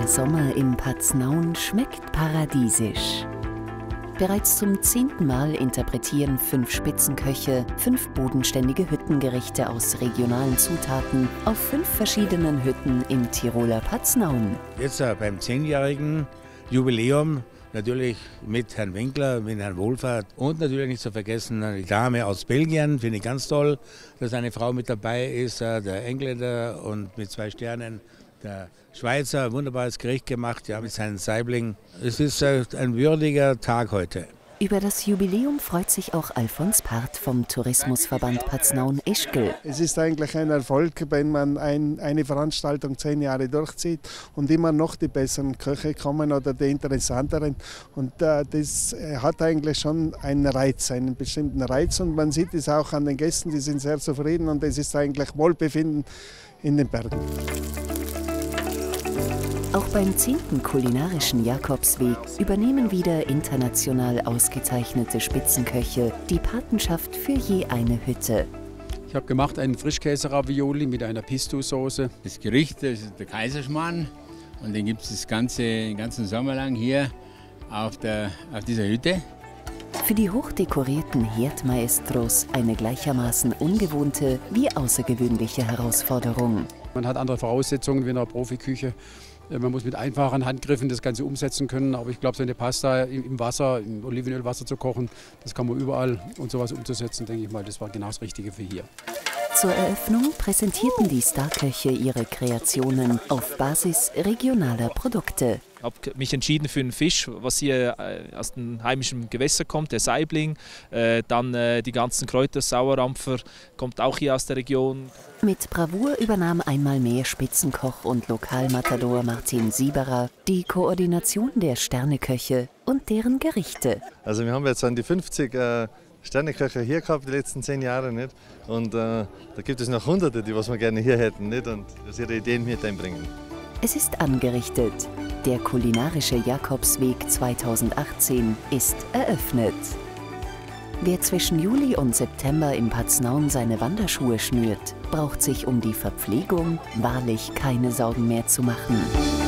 Der Sommer in Paznaun schmeckt paradiesisch. Bereits zum 10. Mal interpretieren 5 Spitzenköche 5 bodenständige Hüttengerichte aus regionalen Zutaten auf 5 verschiedenen Hütten im Tiroler Paznaun. Jetzt beim 10-jährigen Jubiläum natürlich mit Herrn Winkler, mit Herrn Wohlfahrt und natürlich nicht zu vergessen die Dame aus Belgien, finde ich ganz toll, dass eine Frau mit dabei ist, der Engländer und mit 2 Sternen. Der Schweizer, wunderbares Gericht gemacht, ja, mit seinen Saiblingen. Es ist ein würdiger Tag heute. Über das Jubiläum freut sich auch Alfons Part vom Tourismusverband Paznaun-Ischgl. Es ist eigentlich ein Erfolg, wenn man eine Veranstaltung 10 Jahre durchzieht und immer noch die besseren Köche kommen oder die interessanteren. Und das hat eigentlich schon einen Reiz, einen bestimmten Reiz. Und man sieht es auch an den Gästen, die sind sehr zufrieden und es ist eigentlich Wohlbefinden in den Bergen. Auch beim 10. kulinarischen Jakobsweg übernehmen wieder international ausgezeichnete Spitzenköche die Patenschaft für je eine Hütte. Ich habe gemacht einen Frischkäse-Ravioli mit einer Pesto-Soße. Das Gericht das ist der Kaiserschmarrn und den gibt es den ganzen Sommer lang hier auf dieser Hütte. Für die hochdekorierten Herdmaestros eine gleichermaßen ungewohnte wie außergewöhnliche Herausforderung. Man hat andere Voraussetzungen wie in einer Profiküche. Man muss mit einfachen Handgriffen das Ganze umsetzen können, aber ich glaube, so eine Pasta im Wasser, im Olivenölwasser zu kochen, das kann man überall und sowas umzusetzen, denke ich mal, das war genau das Richtige für hier. Zur Eröffnung präsentierten die Starköche ihre Kreationen auf Basis regionaler Produkte. Ich habe mich entschieden für einen Fisch, was hier aus dem heimischen Gewässer kommt, der Saibling. Dann die ganzen Kräuter, Sauerampfer, kommt auch hier aus der Region. Mit Bravour übernahm einmal mehr Spitzenkoch und Lokalmatador Martin Sieberer die Koordination der Sterneköche und deren Gerichte. Also wir haben jetzt an die 50 Sterneköche hier gehabt die letzten 10 Jahre. Nicht? Und da gibt es noch Hunderte, die was wir gerne hier hätten nicht? Und dass ihre Ideen mit einbringen. Es ist angerichtet. Der kulinarische Jakobsweg 2018 ist eröffnet. Wer zwischen Juli und September im Paznaun seine Wanderschuhe schnürt, braucht sich um die Verpflegung wahrlich keine Sorgen mehr zu machen.